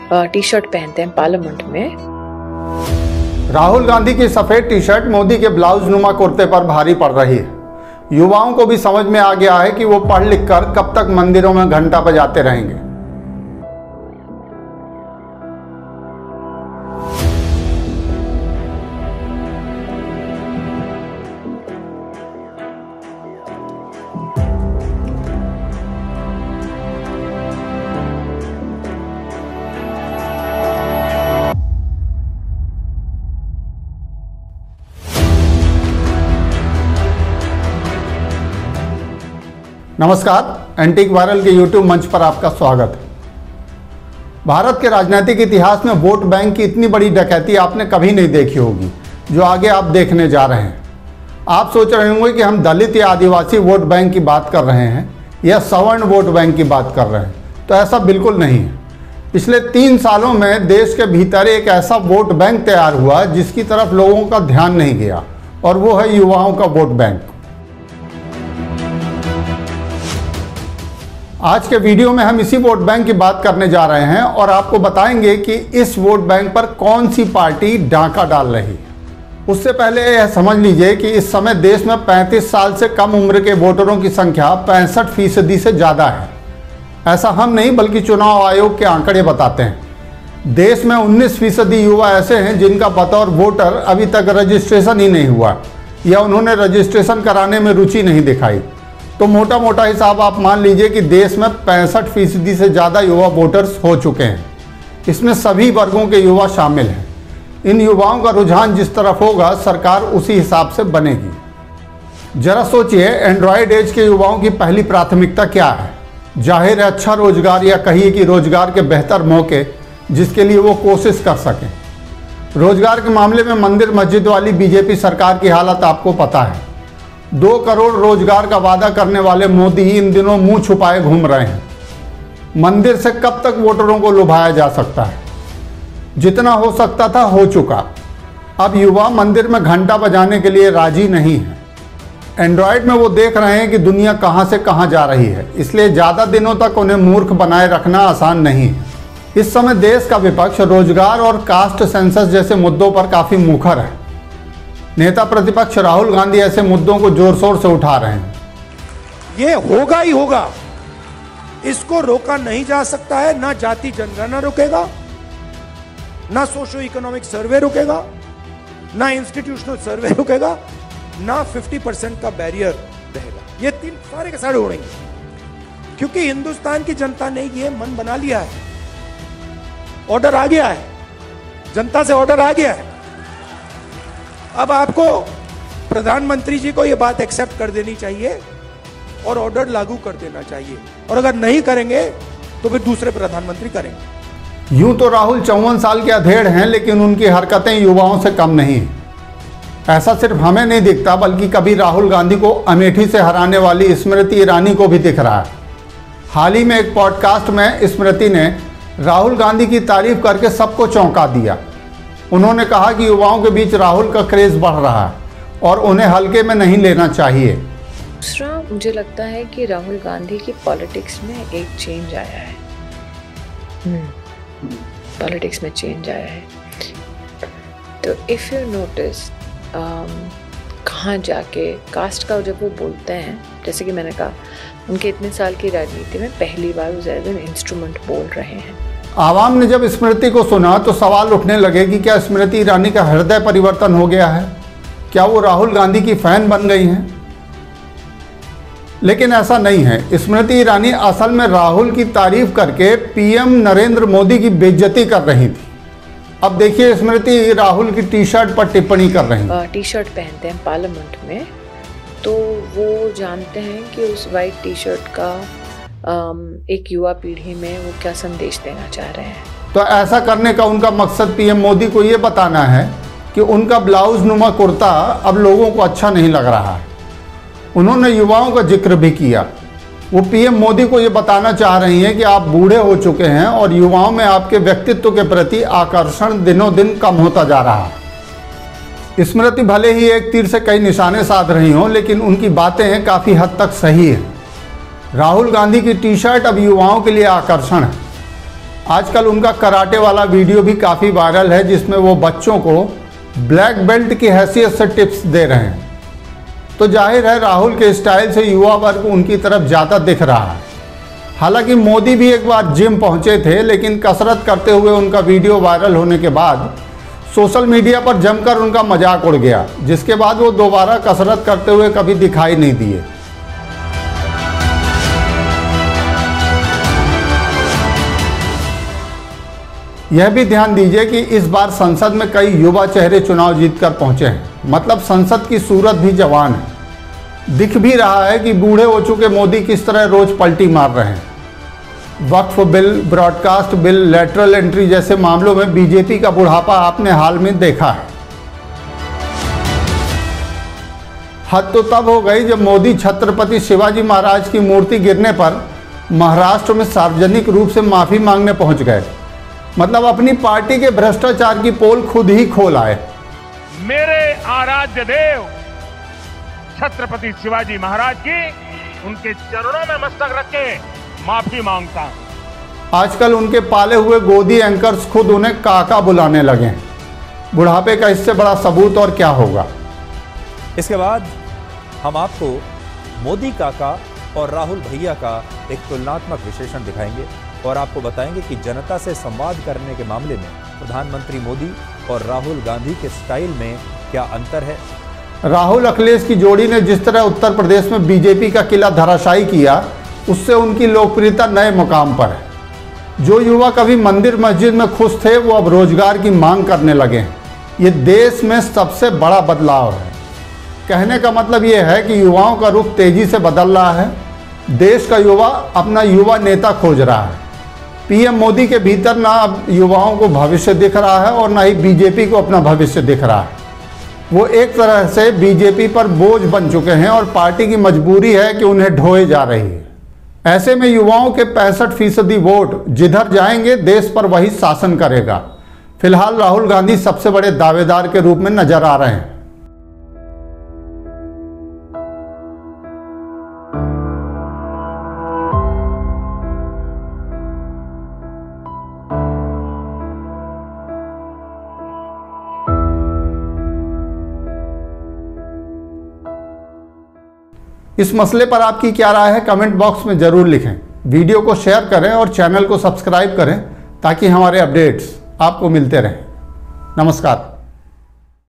T shirt पहनते हैं parliament में। राहुल गांधी की सफेद टी शर्ट मोदी के ब्लाउज नुमा कुर्ते पर भारी पड़ रही है। युवाओं को भी समझ में आ गया है कि वो पढ़ लिख कर कब तक मंदिरों में घंटा बजाते रहेंगे। नमस्कार, एंटीक वायरल के यूट्यूब मंच पर आपका स्वागत है। भारत के राजनीतिक इतिहास में वोट बैंक की इतनी बड़ी डकैती आपने कभी नहीं देखी होगी जो आगे आप देखने जा रहे हैं। आप सोच रहे होंगे कि हम दलित या आदिवासी वोट बैंक की बात कर रहे हैं या सवर्ण वोट बैंक की बात कर रहे हैं, तो ऐसा बिल्कुल नहीं है। पिछले 3 सालों में देश के भीतर एक ऐसा वोट बैंक तैयार हुआ जिसकी तरफ लोगों का ध्यान नहीं गया, और वो है युवाओं का वोट बैंक। आज के वीडियो में हम इसी वोट बैंक की बात करने जा रहे हैं और आपको बताएंगे कि इस वोट बैंक पर कौन सी पार्टी डाका डाल रही है। उससे पहले यह समझ लीजिए कि इस समय देश में 35 साल से कम उम्र के वोटरों की संख्या 65% से ज़्यादा है। ऐसा हम नहीं बल्कि चुनाव आयोग के आंकड़े बताते हैं। देश में 19% युवा ऐसे हैं जिनका बतौर वोटर अभी तक रजिस्ट्रेशन ही नहीं हुआ या उन्होंने रजिस्ट्रेशन कराने में रुचि नहीं दिखाई। तो मोटा मोटा हिसाब आप मान लीजिए कि देश में 65% से ज़्यादा युवा वोटर्स हो चुके हैं। इसमें सभी वर्गों के युवा शामिल हैं। इन युवाओं का रुझान जिस तरफ होगा, सरकार उसी हिसाब से बनेगी। जरा सोचिए, एंड्रॉयड एज के युवाओं की पहली प्राथमिकता क्या है? जाहिर है अच्छा रोजगार, या कहिए कि रोजगार के बेहतर मौके जिसके लिए वो कोशिश कर सकें। रोजगार के मामले में मंदिर मस्जिद वाली बीजेपी सरकार की हालत आपको पता है। 2 करोड़ रोजगार का वादा करने वाले मोदी इन दिनों मुंह छुपाए घूम रहे हैं। मंदिर से कब तक वोटरों को लुभाया जा सकता है? जितना हो सकता था हो चुका। अब युवा मंदिर में घंटा बजाने के लिए राजी नहीं है। एंड्रॉयड में वो देख रहे हैं कि दुनिया कहां से कहां जा रही है, इसलिए ज़्यादा दिनों तक उन्हें मूर्ख बनाए रखना आसान नहीं है। इस समय देश का विपक्ष रोजगार और कास्ट सेंसस जैसे मुद्दों पर काफ़ी मुखर है। नेता प्रतिपक्ष राहुल गांधी ऐसे मुद्दों को जोर शोर से उठा रहे हैं। ये होगा ही होगा, इसको रोका नहीं जा सकता है। ना जाति जनगणना रुकेगा, ना सोशो इकोनॉमिक सर्वे रुकेगा, ना इंस्टीट्यूशनल सर्वे रुकेगा, ना 50% का बैरियर रहेगा। ये 3 सारे के सारे उड़ेंगे, क्योंकि हिंदुस्तान की जनता ने ये मन बना लिया है। ऑर्डर आ गया है, जनता से ऑर्डर आ गया है। अब आपको प्रधानमंत्री जी को यह बात एक्सेप्ट कर देनी चाहिए और ऑर्डर लागू कर देना चाहिए, और अगर नहीं करेंगे तो फिर दूसरे प्रधानमंत्री करेंगे। यूं तो राहुल 54 साल के अधेड़ हैं, लेकिन उनकी हरकतें युवाओं से कम नहीं हैं। ऐसा सिर्फ हमें नहीं दिखता, बल्कि कभी राहुल गांधी को अमेठी से हराने वाली स्मृति ईरानी को भी दिख रहा है। हाल ही में एक पॉडकास्ट में स्मृति ने राहुल गांधी की तारीफ करके सबको चौंका दिया। उन्होंने कहा कि युवाओं के बीच राहुल का क्रेज बढ़ रहा है और उन्हें हल्के में नहीं लेना चाहिए। दूसरा, मुझे लगता है कि राहुल गांधी की पॉलिटिक्स में एक चेंज आया है। पॉलिटिक्स में चेंज आया है। तो इफ़ यू नोटिस, कहाँ जाके कास्ट का जब वो बोलते हैं, जैसे कि मैंने कहा, उनके इतने साल की राजनीति में पहली बार वो एज एन इंस्ट्रूमेंट बोल रहे हैं। आवाम ने जब स्मृति को सुना तो सवाल उठने लगे कि क्या स्मृति ईरानी का हृदय परिवर्तन हो गया है? क्या वो राहुल गांधी की फैन बन गई हैं? लेकिन ऐसा नहीं है। स्मृति ईरानी असल में राहुल की तारीफ करके पीएम नरेंद्र मोदी की बेइज्जती कर रही थी। अब देखिए, स्मृति राहुल की टी शर्ट पर टिप्पणी कर रही हैं। टी शर्ट पहनते हैं पार्लियामेंट में, तो वो जानते हैं कि उस वाइट टी शर्ट का एक युवा पीढ़ी में वो क्या संदेश देना चाह रहे हैं। तो ऐसा करने का उनका मकसद पीएम मोदी को ये बताना है कि उनका ब्लाउज नुमा कुर्ता अब लोगों को अच्छा नहीं लग रहा है। उन्होंने युवाओं का जिक्र भी किया। वो पीएम मोदी को ये बताना चाह रही हैं कि आप बूढ़े हो चुके हैं और युवाओं में आपके व्यक्तित्व के प्रति आकर्षण दिनों दिन कम होता जा रहा है। स्मृति भले ही एक तीर से कई निशाने साध रही हों, लेकिन उनकी बातें काफ़ी हद तक सही हैं। राहुल गांधी की टी शर्ट अब युवाओं के लिए आकर्षण है। आजकल उनका कराटे वाला वीडियो भी काफ़ी वायरल है, जिसमें वो बच्चों को ब्लैक बेल्ट की हैसियत से टिप्स दे रहे हैं। तो जाहिर है राहुल के स्टाइल से युवा वर्ग उनकी तरफ ज़्यादा दिख रहा है। हालांकि मोदी भी एक बार जिम पहुंचे थे, लेकिन कसरत करते हुए उनका वीडियो वायरल होने के बाद सोशल मीडिया पर जमकर उनका मजाक उड़ गया, जिसके बाद वो दोबारा कसरत करते हुए कभी दिखाई नहीं दिए। यह भी ध्यान दीजिए कि इस बार संसद में कई युवा चेहरे चुनाव जीतकर पहुंचे हैं, मतलब संसद की सूरत भी जवान है। दिख भी रहा है कि बूढ़े हो चुके मोदी किस तरह रोज पलटी मार रहे हैं। Waqf bill, broadcast bill, lateral entry जैसे मामलों में बीजेपी का बुढ़ापा आपने हाल में देखा है। हद तो तब हो गई जब मोदी छत्रपति शिवाजी महाराज की मूर्ति गिरने पर महाराष्ट्र में सार्वजनिक रूप से माफी मांगने पहुंच गए। मतलब अपनी पार्टी के भ्रष्टाचार की पोल खुद ही खोल आए। मेरे आराध्य देव छत्रपति शिवाजी महाराज की उनके चरणों में मस्तक रख के माफी मांगता हूं। आजकल उनके पाले हुए गोदी एंकर्स खुद उन्हें काका बुलाने लगे हैं। बुढ़ापे का इससे बड़ा सबूत और क्या होगा। इसके बाद हम आपको मोदी काका और राहुल भैया का एक तुलनात्मक विश्लेषण दिखाएंगे और आपको बताएंगे कि जनता से संवाद करने के मामले में प्रधानमंत्री मोदी और राहुल गांधी के स्टाइल में क्या अंतर है। राहुल अखिलेश की जोड़ी ने जिस तरह उत्तर प्रदेश में बीजेपी का किला धराशायी किया, उससे उनकी लोकप्रियता नए मुकाम पर है। जो युवा कभी मंदिर मस्जिद में खुश थे, वो अब रोजगार की मांग करने लगे हैं। ये देश में सबसे बड़ा बदलाव है। कहने का मतलब ये है कि युवाओं का रुख तेजी से बदल रहा है। देश का युवा अपना युवा नेता खोज रहा है। पीएम मोदी के भीतर ना अब युवाओं को भविष्य दिख रहा है और ना ही बीजेपी को अपना भविष्य दिख रहा है। वो एक तरह से बीजेपी पर बोझ बन चुके हैं और पार्टी की मजबूरी है कि उन्हें ढोए जा रही है। ऐसे में युवाओं के 65% वोट जिधर जाएंगे देश पर वही शासन करेगा। फिलहाल राहुल गांधी सबसे बड़े दावेदार के रूप में नजर आ रहे हैं। इस मसले पर आपकी क्या राय है, कमेंट बॉक्स में ज़रूर लिखें। वीडियो को शेयर करें और चैनल को सब्सक्राइब करें ताकि हमारे अपडेट्स आपको मिलते रहें। नमस्कार।